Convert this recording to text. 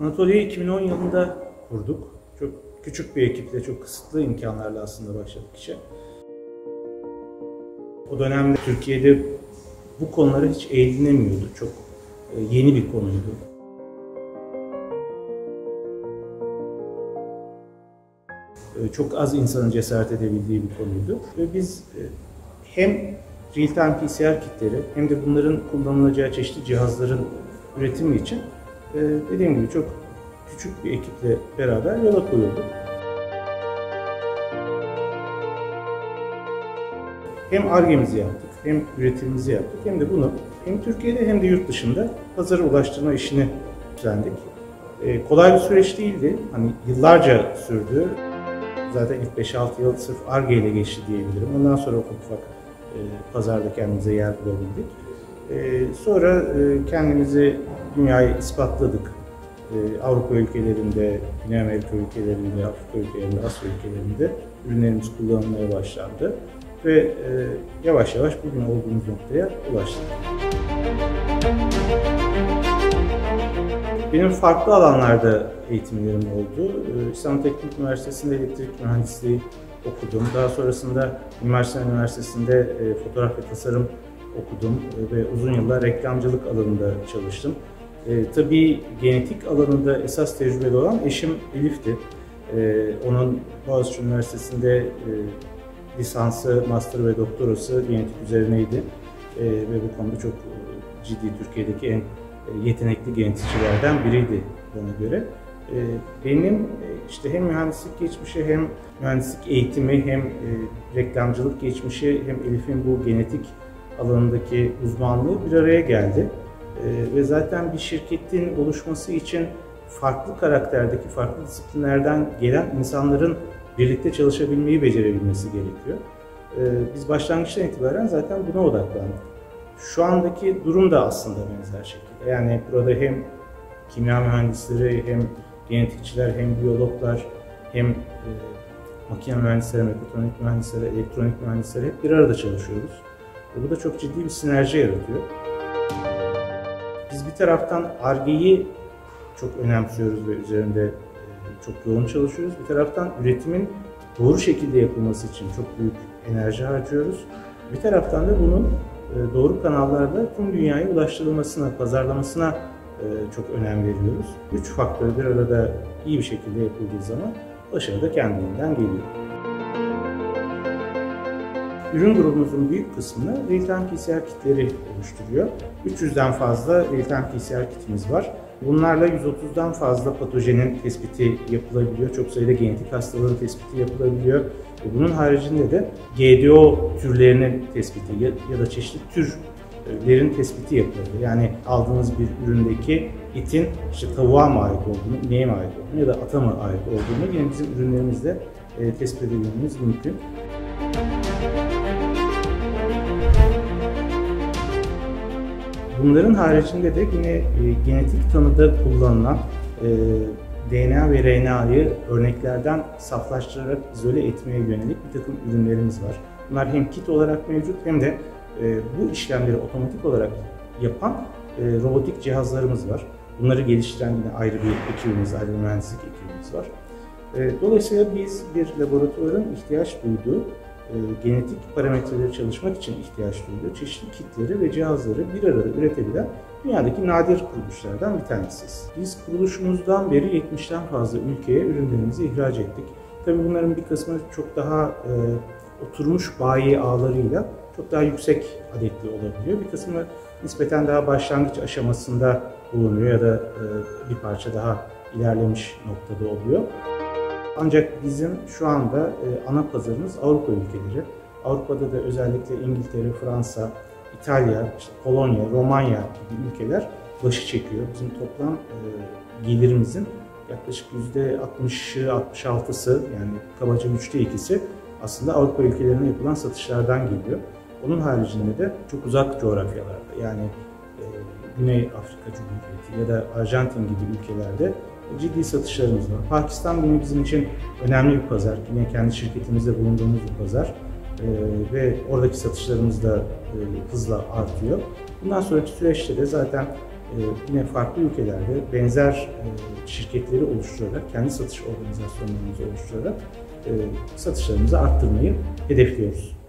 Anatolia'yı 2010 yılında kurduk. Çok küçük bir ekiple, çok kısıtlı imkanlarla aslında başladık işe. O dönemde Türkiye'de bu konulara hiç eğilinemiyordu. Çok yeni bir konuydu. Çok az insanın cesaret edebildiği bir konuydu. Ve biz hem real-time PCR kitleri hem de bunların kullanılacağı çeşitli cihazların üretimi için dediğim gibi çok küçük bir ekiple beraber yola koyulduk. Hem Ar-Ge'mizi yaptık, hem üretimimizi yaptık, hem de bunu hem Türkiye'de hem de yurt dışında pazara ulaştırma işini üstlendik. Kolay bir süreç değildi, hani yıllarca sürdü. Zaten ilk 5-6 yıl sırf Ar-Ge ile geçti diyebilirim. Ondan sonra ufak ufak pazarda kendimize yer bulabildik. Sonra kendimizi dünyaya ispatladık. Avrupa ülkelerinde, Güney Amerika ülkelerinde, Afrika ülkelerinde, Asya ülkelerinde ürünlerimiz kullanılmaya başlandı. Ve yavaş yavaş bugün olduğumuz noktaya ulaştık. Benim farklı alanlarda eğitimlerim oldu. İstanbul Teknik Üniversitesi'nde elektrik mühendisliği okudum. Daha sonrasında Üniversitesi'nde fotoğraf ve tasarım okudum ve uzun yıllar reklamcılık alanında çalıştım. Tabii genetik alanında esas tecrübeli olan eşim Elif'ti. Onun Boğaziçi Üniversitesi'nde lisansı, master ve doktorası genetik üzerineydi. Ve bu konuda çok ciddi Türkiye'deki en yetenekli genetikçilerden biriydi bana göre. Benim işte hem mühendislik geçmişi, hem mühendislik eğitimi, hem reklamcılık geçmişi, hem Elif'in bu genetik alanındaki uzmanlığı bir araya geldi. Ve zaten bir şirketin oluşması için farklı karakterdeki, farklı disiplinlerden gelen insanların birlikte çalışabilmeyi becerebilmesi gerekiyor. Biz başlangıçtan itibaren zaten buna odaklandık. Şu andaki durum da aslında benzer şekilde. Yani burada hem kimya mühendisleri, hem genetikçiler, hem biyologlar, hem makine mühendisleri, mekatronik mühendisleri, elektronik mühendisleri hep bir arada çalışıyoruz. Bu da çok ciddi bir sinerji yaratıyor. Biz bir taraftan Ar-Ge'yi çok önemsiyoruz ve üzerinde çok yoğun çalışıyoruz. Bir taraftan üretimin doğru şekilde yapılması için çok büyük enerji harcıyoruz. Bir taraftan da bunun doğru kanallarla tüm dünyaya ulaştırılmasına, pazarlamasına çok önem veriyoruz. Üç faktör bir arada iyi bir şekilde yapıldığı zaman başarı da kendiliğinden geliyor. Ürün grubumuzun büyük kısmını real-time PCR kitleri oluşturuyor. 300'den fazla real-time PCR kitimiz var. Bunlarla 130'dan fazla patojenin tespiti yapılabiliyor. Çok sayıda genetik hastalığın tespiti yapılabiliyor. Bunun haricinde de GDO türlerinin tespiti ya da çeşitli türlerin tespiti yapılabiliyor. Yani aldığınız bir üründeki itin işte tavuğa mı ait olduğunu, ineğe mi ait olduğunu ya da ata mı ait olduğunu yine bizim ürünlerimizle tespit edebilmemiz mümkün. Bunların haricinde de yine genetik tanıda kullanılan DNA ve RNA'yı örneklerden saflaştırarak izole etmeye yönelik bir takım ürünlerimiz var. Bunlar hem kit olarak mevcut hem de bu işlemleri otomatik olarak yapan robotik cihazlarımız var. Bunları geliştiren yine ayrı bir ekibimiz, ayrı bir mühendislik ekibimiz var. Dolayısıyla biz bir laboratuvarın ihtiyaç duyduğu genetik parametreleri çalışmak için ihtiyaç duyduğu çeşitli kitleri ve cihazları bir arada üretebilen dünyadaki nadir kuruluşlardan bir tanesiyiz. Biz kuruluşumuzdan beri 70'ten fazla ülkeye ürünlerimizi ihraç ettik. Tabii bunların bir kısmı çok daha oturmuş bayi ağlarıyla çok daha yüksek adetli olabiliyor. Bir kısmı nispeten daha başlangıç aşamasında bulunuyor ya da bir parça daha ilerlemiş noktada oluyor. Ancak bizim şu anda ana pazarımız Avrupa ülkeleri. Avrupa'da da özellikle İngiltere, Fransa, İtalya, işte Polonya, Romanya gibi ülkeler başı çekiyor. Bizim toplam gelirimizin yaklaşık %60'ı, 66'sı yani kabaca 3'te 2'si aslında Avrupa ülkelerine yapılan satışlardan geliyor. Onun haricinde de çok uzak coğrafyalarda yani Güney Afrika Cumhuriyeti ya da Arjantin gibi ülkelerde ciddi satışlarımız var. Pakistan yine bizim için önemli bir pazar. Yine kendi şirketimizde bulunduğumuz bir pazar. Ve oradaki satışlarımız da hızla artıyor. Bundan sonraki süreçte de zaten yine farklı ülkelerde benzer şirketleri oluşturarak, kendi satış organizasyonlarımızı oluşturarak satışlarımızı arttırmayı hedefliyoruz.